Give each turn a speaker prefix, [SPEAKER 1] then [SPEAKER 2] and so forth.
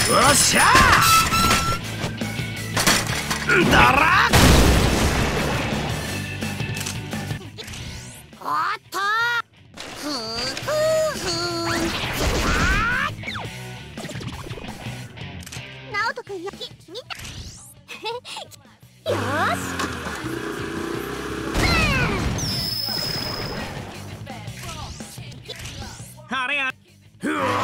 [SPEAKER 1] っしゃーだら
[SPEAKER 2] おっとふふふ直人君よき見たよーし
[SPEAKER 1] あれやうわ